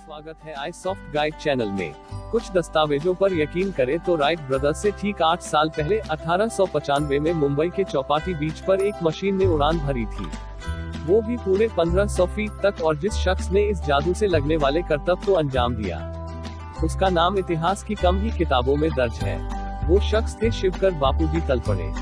स्वागत है आई soft guide channel में। कुछ दस्तावेजों पर यकीन करें तो राइट ब्रदर्स से ठीक 8 साल पहले 1895 में मुंबई के चौपाटी बीच पर एक मशीन ने उड़ान भरी थी, वो भी पूरे 1500 फीट तक। और जिस शख्स ने इस जादू से लगने वाले करतब को अंजाम दिया, उसका नाम इतिहास की कम ही किताबों में दर्ज है। वो शख्स थे शिवकर बापूजी तलपड़े।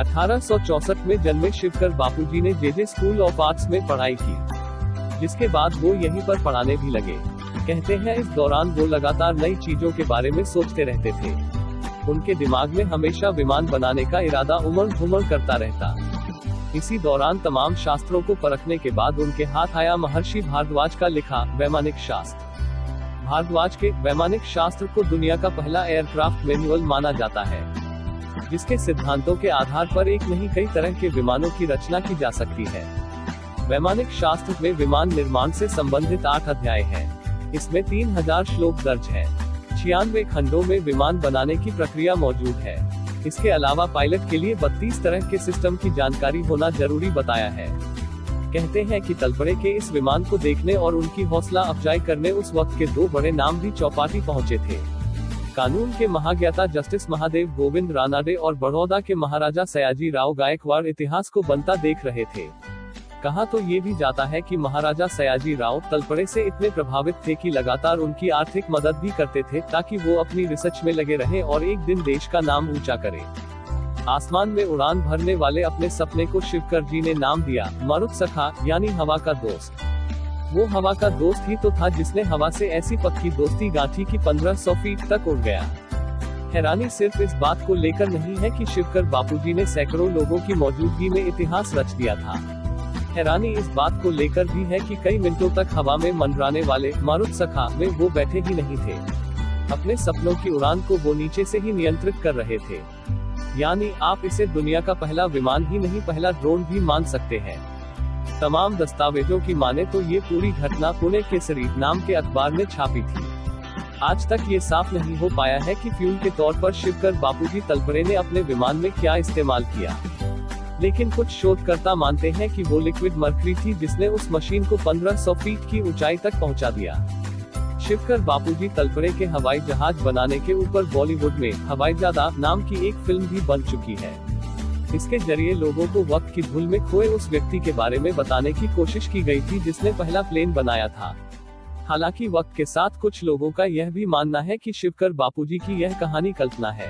1864 में जन्मे शिवकर बापूजी ने जे स्कूल ऑफ आर्ट्स में पढ़ाई की, जिसके बाद वो यहीं पर पढ़ाने भी लगे। कहते हैं इस दौरान वो लगातार नई चीजों के बारे में सोचते रहते थे। उनके दिमाग में हमेशा विमान बनाने का इरादा उमड़ घुमड़ करता रहता। इसी दौरान तमाम शास्त्रों को परखने के बाद उनके हाथ आया महर्षि भारद्वाज का लिखा वैमानिक शास्त्र। भारद्वाज के वैमानिक शास्त्र को दुनिया का पहला एयरक्राफ्ट मैनुअल माना जाता है, जिसके सिद्धांतों के आधार पर एक नहीं कई तरह के विमानों की रचना की जा सकती है। वैमानिक शास्त्र में विमान निर्माण से संबंधित 8 अध्याय हैं। इसमें 3000 श्लोक दर्ज हैं। 96 खंडों में विमान बनाने की प्रक्रिया मौजूद है। इसके अलावा पायलट के लिए 32 तरह के सिस्टम की जानकारी होना जरूरी बताया है। कहते हैं कि तलपड़े के इस विमान को देखने और उनकी हौसला अफजाई करने उस वक्त के 2 बड़े नाम भी चौपाटी पहुंचे थे। कानून के महाज्ञाता जस्टिस महादेव गोविंद रानाडे और बड़ौदा के महाराजा सयाजी राव गायकवाड़ इतिहास को बनता देख रहे थे। कहा तो ये भी जाता है कि महाराजा सयाजी राव तलपड़े से इतने प्रभावित थे कि लगातार उनकी आर्थिक मदद भी करते थे, ताकि वो अपनी रिसर्च में लगे रहें और एक दिन देश का नाम ऊंचा करें। आसमान में उड़ान भरने वाले अपने सपने को शिवकर जी ने नाम दिया मारुत सखा, यानी हवा का दोस्त। वो हवा का दोस्त ही तो था जिसने हवा से ऐसी पक्की दोस्ती गांठी कि 1500 फीट तक उड़ गया। हैरानी सिर्फ इस बात को लेकर नहीं है कि शिवकर बापूजी ने सैकड़ों लोगों की मौजूदगी में इतिहास रच दिया था। हैरानी इस बात को लेकर भी है कि कई मिनटों तक हवा में मंडराने वाले मारुत सखा में वो बैठे ही नहीं थे। अपने सपनों की उड़ान को वो नीचे से ही नियंत्रित कर रहे थे। यानी आप इसे दुनिया का पहला विमान ही नहीं, पहला ड्रोन भी मान सकते हैं। तमाम दस्तावेजों की माने तो ये पूरी घटना पुणे केसरी नाम के अखबार ने छापी थी। आज तक ये साफ नहीं हो पाया है कि फ्यूल के तौर पर शिवकर बापूजी तलपड़े ने अपने विमान में क्या इस्तेमाल किया, लेकिन कुछ शोधकर्ता मानते हैं कि वो लिक्विड मरकरी थी जिसने उस मशीन को 1500 फीट की ऊंचाई तक पहुंचा दिया। शिवकर बापूजी तलपड़े के हवाई जहाज बनाने के ऊपर बॉलीवुड में हवाईजादा नाम की एक फिल्म भी बन चुकी है। इसके जरिए लोगों को वक्त की धूल में खोए उस व्यक्ति के बारे में बताने की कोशिश की गई थी जिसने पहला प्लेन बनाया था। हालांकि वक्त के साथ कुछ लोगों का यह भी मानना है कि शिवकर बापूजी की यह कहानी कल्पना है।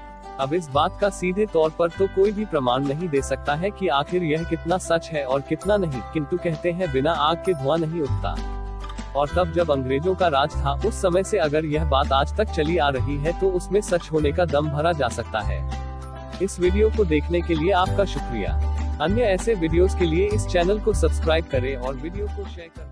अब इस बात का सीधे तौर पर तो कोई भी प्रमाण नहीं दे सकता है कि आखिर यह कितना सच है और कितना नहीं, किंतु कहते हैं बिना आग के धुआं नहीं उठता। और तब जब अंग्रेजों का राज था, उस समय से अगर यह बात आज तक चली आ रही है तो उसमें सच होने का दम भरा जा सकता है। इस वीडियो को देखने के लिए आपका शुक्रिया। अन्य ऐसे वीडियोस के लिए इस चैनल को सब्सक्राइब करें और वीडियो को शेयर करें।